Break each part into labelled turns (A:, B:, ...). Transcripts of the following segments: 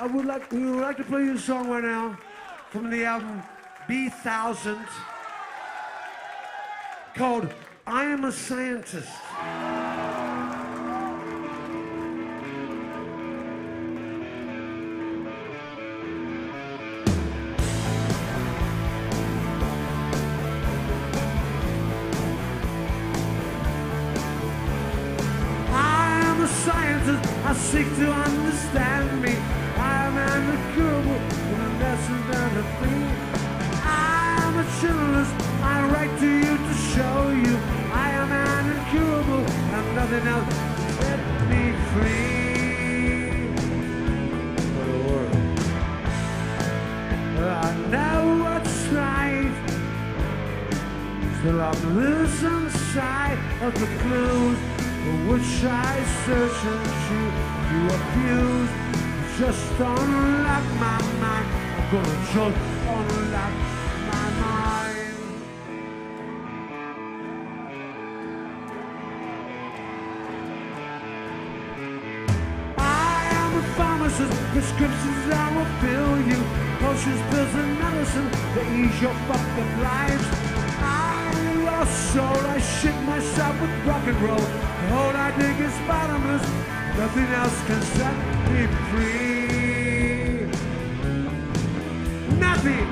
A: We would like to play you a song right now from the album B1000 called I Am a Scientist. Scientist, I seek to understand me. I am incurable, and that's another thing. I am a journalist, I write to you to show you. I am incurable, and nothing else set me free. For the world. I know what's right, still I'm losing sight of the clues for which I search and shoot. You refuse, just unlock my mind. I'm gonna just unlock my mind. I am a pharmacist, prescriptions I will fill you. Potions, pills and medicine to ease your fucking lives. I'm lost soul, I shit myself with rock and roll. All I dig is bottomless, nothing else can set me free. Nothing.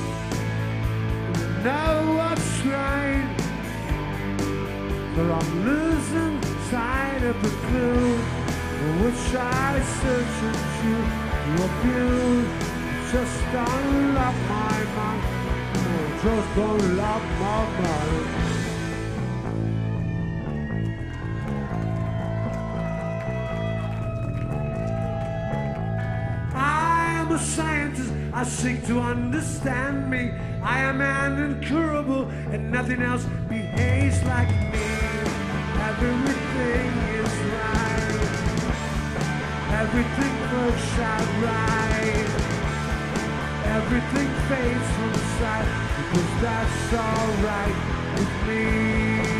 A: Know what's right, but I'm losing sight of the clue for which I search and shoot. You abuse, just unlock my mind. Just unlock my mind. A scientist, I seek to understand me. I am incurable, and nothing else behaves like me. Everything is right, everything works out right, everything fades from sight, because that's alright with me.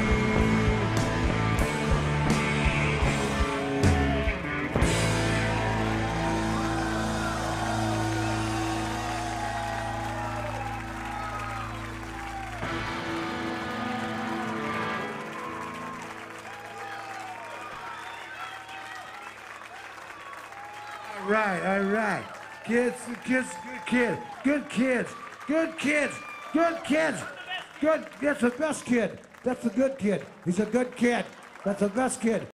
A: All right. Kids, good kids. That's the best kid. That's a good kid. He's a good kid. That's the best kid.